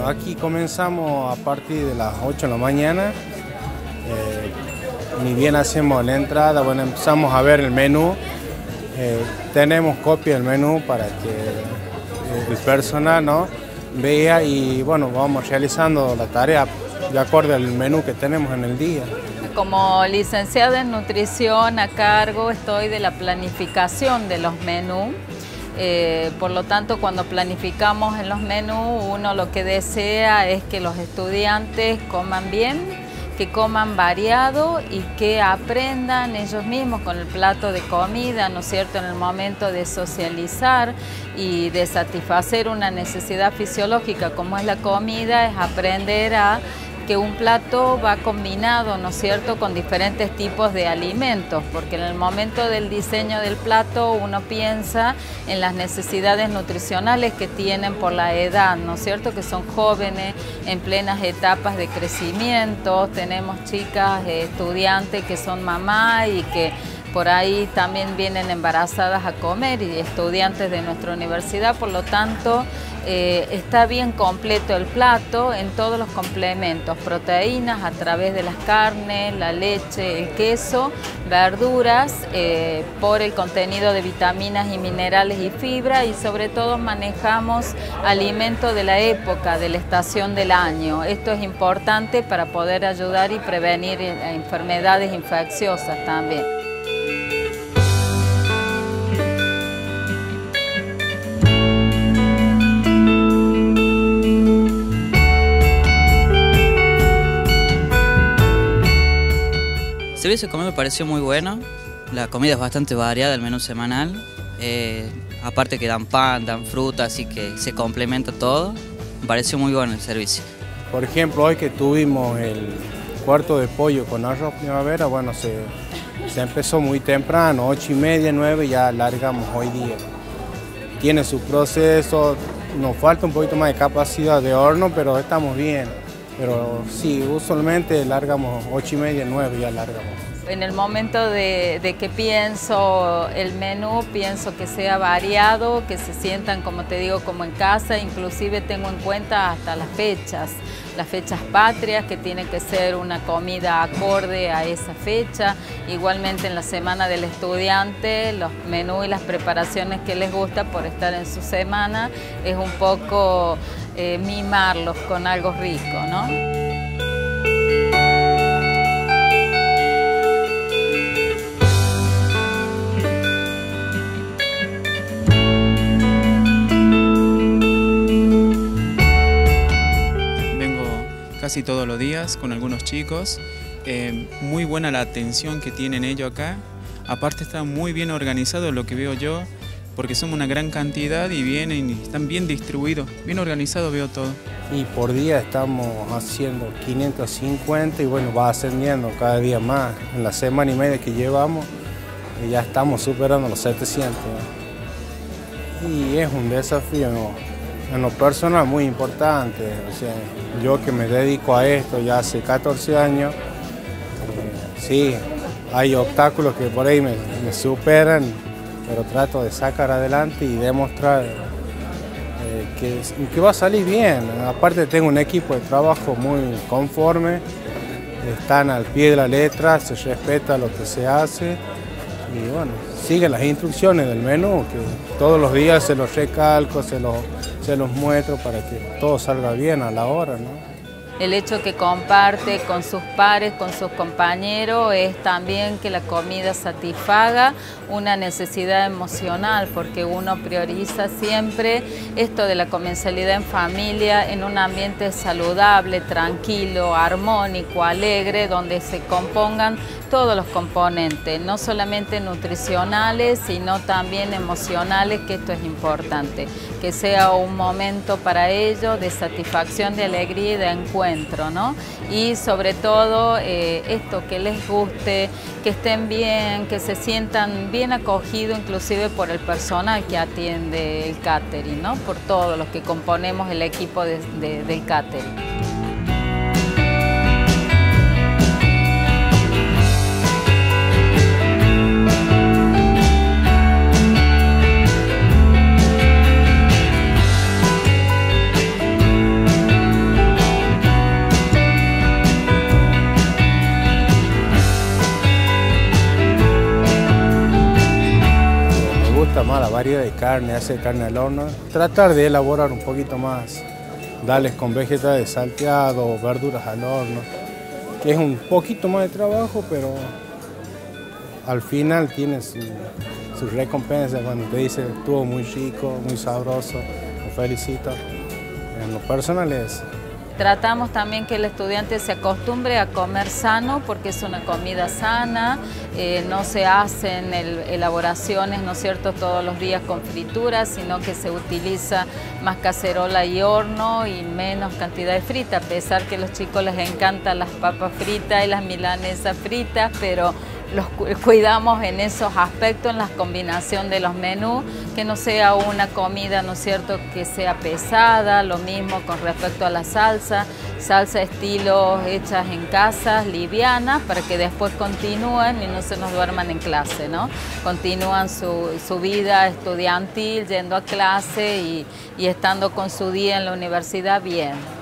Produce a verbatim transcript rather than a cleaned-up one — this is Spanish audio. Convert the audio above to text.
aquí comenzamos a partir de las ocho de la mañana. Eh, ni bien hacemos la entrada, bueno, empezamos a ver el menú. Eh, tenemos copia del menú para que eh, el personal, ¿no?, vea y bueno, vamos realizando la tarea de acuerdo al menú que tenemos en el día. Como licenciada en nutrición a cargo estoy de la planificación de los menús. Eh, por lo tanto, cuando planificamos en los menús, uno lo que desea es que los estudiantes coman bien, que coman variado y que aprendan ellos mismos con el plato de comida, ¿no es cierto?, en el momento de socializar y de satisfacer una necesidad fisiológica como es la comida, es aprender a que un plato va combinado, ¿no es cierto?, con diferentes tipos de alimentos, porque en el momento del diseño del plato uno piensa en las necesidades nutricionales que tienen por la edad, ¿no es cierto?, que son jóvenes en plenas etapas de crecimiento. Tenemos chicas eh, estudiantes que son mamá y que por ahí también vienen embarazadas a comer y estudiantes de nuestra universidad, por lo tanto eh, está bien completo el plato en todos los complementos, proteínas a través de las carnes, la leche, el queso, verduras, eh, por el contenido de vitaminas y minerales y fibra, y sobre todo manejamos alimentos de la época, de la estación del año. Esto es importante para poder ayudar y prevenir enfermedades infecciosas también. El servicio de comida me pareció muy bueno, la comida es bastante variada, el menú semanal, eh, aparte que dan pan, dan fruta, así que se complementa todo, me pareció muy bueno el servicio. Por ejemplo, hoy que tuvimos el cuarto de pollo con arroz primavera, bueno, se, se empezó muy temprano, ocho y media, nueve, ya largamos hoy día. Tiene su proceso, nos falta un poquito más de capacidad de horno, pero estamos bien. Pero sí, usualmente largamos ocho y media, nueve, ya largamos. En el momento de, de que pienso el menú, pienso que sea variado, que se sientan, como te digo, como en casa. Inclusive tengo en cuenta hasta las fechas, las fechas patrias, que tiene que ser una comida acorde a esa fecha. Igualmente en la semana del estudiante, los menús y las preparaciones que les gusta por estar en su semana, es un poco eh, mimarlos con algo rico, ¿no? Casi todos los días con algunos chicos, eh, muy buena la atención que tienen ellos acá, aparte está muy bien organizado lo que veo yo, porque somos una gran cantidad y vienen y están bien distribuidos, bien organizado veo todo. Y por día estamos haciendo quinientos cincuenta y bueno, va ascendiendo cada día más. En la semana y media que llevamos ya estamos superando los setecientos. Y es un desafío, ¿no?, en lo personal muy importante. O sea, yo que me dedico a esto ya hace catorce años, eh, sí, hay obstáculos que por ahí me, me superan, pero trato de sacar adelante y demostrar eh, que, que va a salir bien. Aparte tengo un equipo de trabajo muy conforme, están al pie de la letra, se respeta lo que se hace y bueno, siguen las instrucciones del menú, que todos los días se los recalco, se los, se los muestro para que todo salga bien a la hora, ¿no? El hecho que comparte con sus pares, con sus compañeros, es también que la comida satisfaga una necesidad emocional, porque uno prioriza siempre esto de la comensalidad en familia, en un ambiente saludable, tranquilo, armónico, alegre, donde se compongan todos los componentes, no solamente nutricionales, sino también emocionales, que esto es importante, que sea un momento para ellos de satisfacción, de alegría y de encuentro, ¿no? Y sobre todo eh, esto, que les guste, que estén bien, que se sientan bien acogidos, inclusive por el personal que atiende el catering, ¿no?, por todos los que componemos el equipo de, de, del catering. gusta más la variedad de carne, hacer carne al horno, tratar de elaborar un poquito más, darles con vegetales salteados, verduras al horno, que es un poquito más de trabajo, pero al final tiene su, su recompensa cuando te dice estuvo muy rico, muy sabroso, lo felicito. En lo personal es. Tratamos también que el estudiante se acostumbre a comer sano porque es una comida sana, eh, no se hacen el, elaboraciones, ¿no es cierto?, todos los días con frituras, sino que se utiliza más cacerola y horno y menos cantidad de frita, a pesar que a los chicos les encantan las papas fritas y las milanesas fritas, pero los cuidamos en esos aspectos, en la combinación de los menús, que no sea una comida, ¿no es cierto?, que sea pesada, lo mismo con respecto a la salsa, salsa estilo hechas en casa, livianas, para que después continúen y no se nos duerman en clase, ¿no? Continúan su, su vida estudiantil, yendo a clase y, y estando con su día en la universidad bien.